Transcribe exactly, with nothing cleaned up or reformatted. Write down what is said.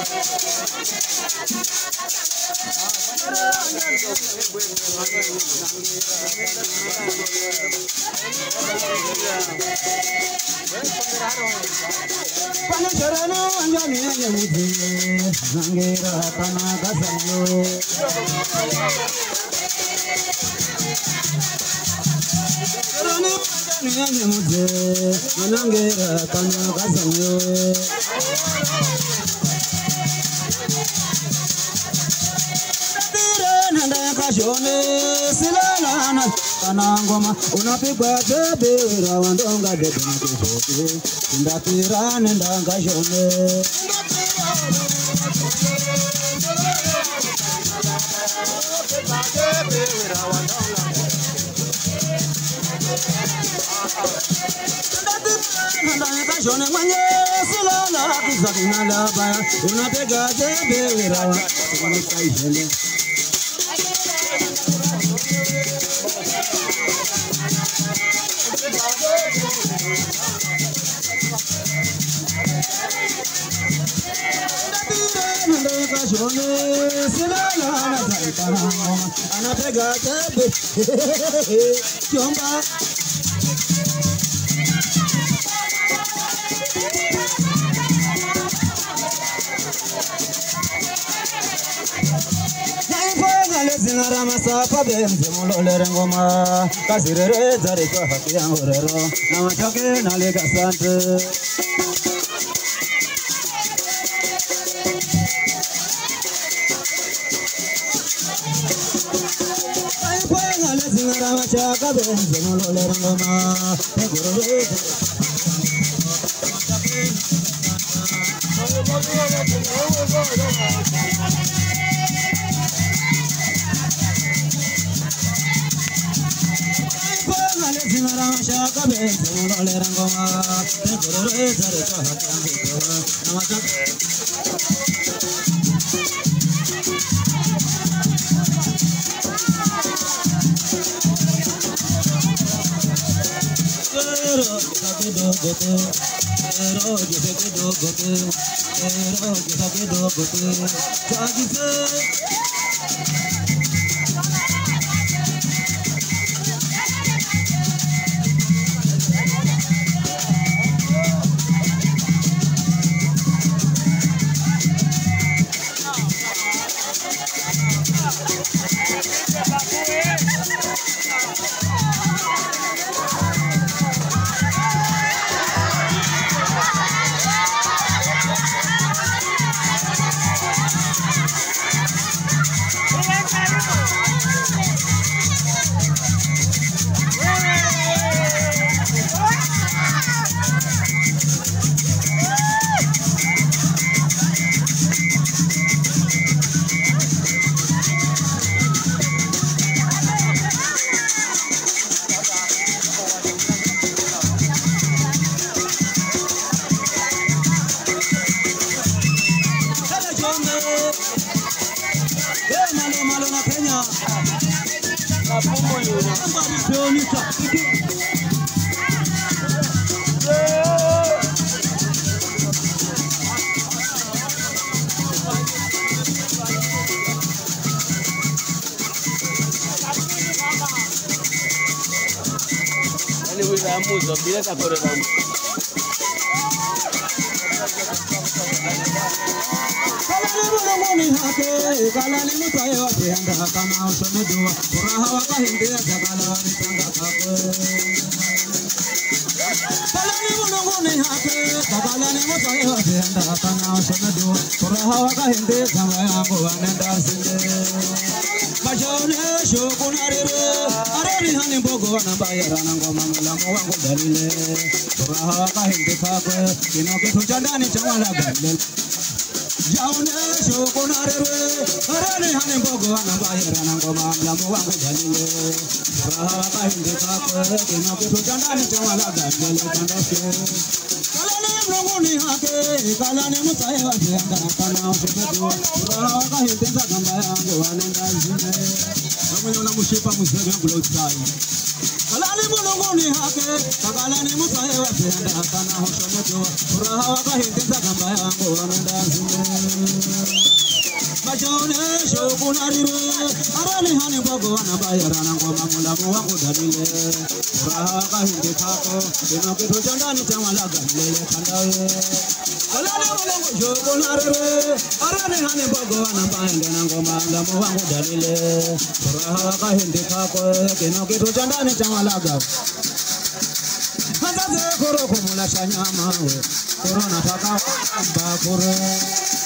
Kanangoma unapigwa debe rawandonga debe nakuzote ndatirane ndangashone ndangashone mwenye silala kuzakina baya unapigwa debe rawandonga kaishele anapega tebe kiomba Zinara masapa benze mulolere ngoma kasirere zare kwa haki ya ngorero na machoke na lega sante Zinara masapa benze mulolere ngoma kasirere Shaka benzo mulolere ngoma tegorore zare kwa haki ya ngorero na machoke Ero gote ero gote gote ero gote gote chagise Muzo bila takore ramu kalani mulongoni hake kalani mutayo atenda kama usomedwa furaha wakahindea zakala nitanga kako kalani mulongoni hake kalani mutayo atenda kama usomedwa furaha wakahindea zangu wanenda sinde Majone shokunarire aroni hani mbogo wanabayara ngoma mlamu wangu dalile furaha kahinde kakwe kino kitu cha ndani cha wala gale Jaune shokunarire aroni hani mbogo wanabayara ngoma mlamu wangu dalile furaha kahinde kakwe kino kitu cha ndani cha wala gale kandafe kalani mlongoni hake kalani musaye wapenda kana ushemedo furaha kahindeza gamba yangu wanenda zine mwenye unamushipa muzege ngulo utai kalani mlongoni hake kalani musaye wapenda kana ushemedo furaha kahindeza gamba yangu wanenda zine Bajone shokunarire arani hani bogo wana bayarana ngoma mulamu wangu dalile furaha kahinde kako ino kitu cha ndani cha malaga lele kandawe kalale mulango shokunarire arani hani bogo wana bayarana ngoma mulamu wangu dalile furaha kahinde kako ino kitu cha ndani cha malaga Hanza ze koro kumula shanyama we korona taka mbakure